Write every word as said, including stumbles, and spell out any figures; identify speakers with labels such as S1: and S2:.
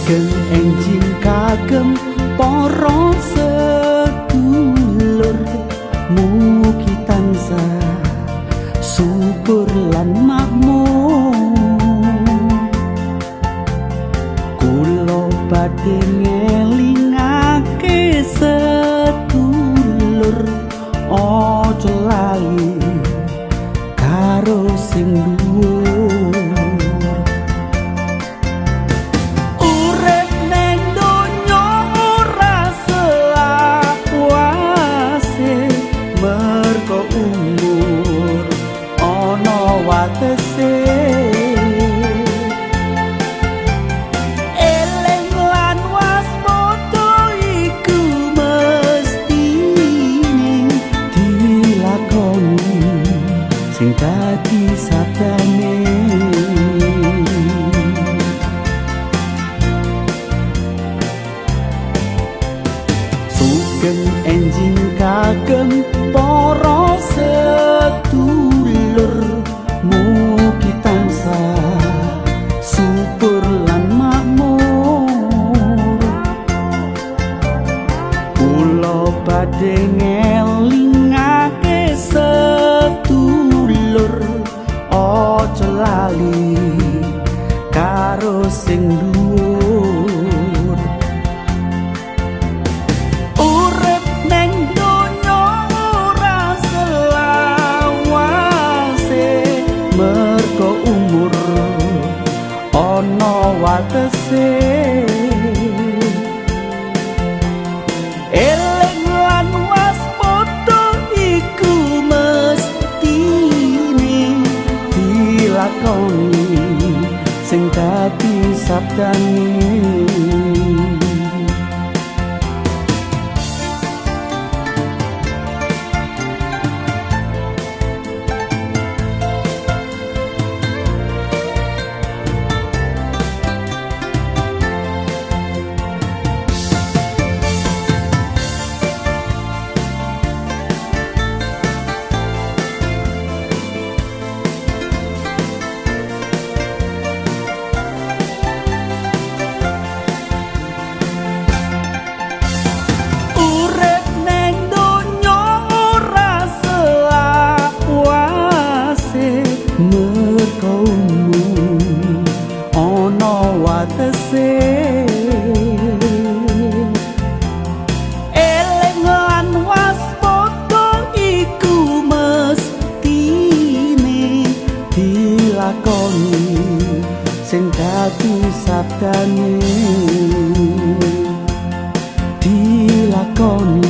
S1: Sugeng enjing kagem para sedulur, mugi tansah subur lan makmur. Kula badhe ngelingake sedulur, aja lali karo sing dhuwur. Urip ning donya ora selawase, mergo umur ana watese. Eling lan waspada iku mestine dilakoni sing dadi sabdane. Sugeng enjing kagem para sedulur, mugi tansah subur lan makmur. Kula badhe ngelingake sedulur, aja lali karo sing dhuwur. Urip ning donya ora selawase, mergo umur ana watese. Eling lan waspada iku mestine dilakoni sing dadi sabdane. Eling lan waspada iku mestine dilakoni sing dadi sabdane. Dilakoni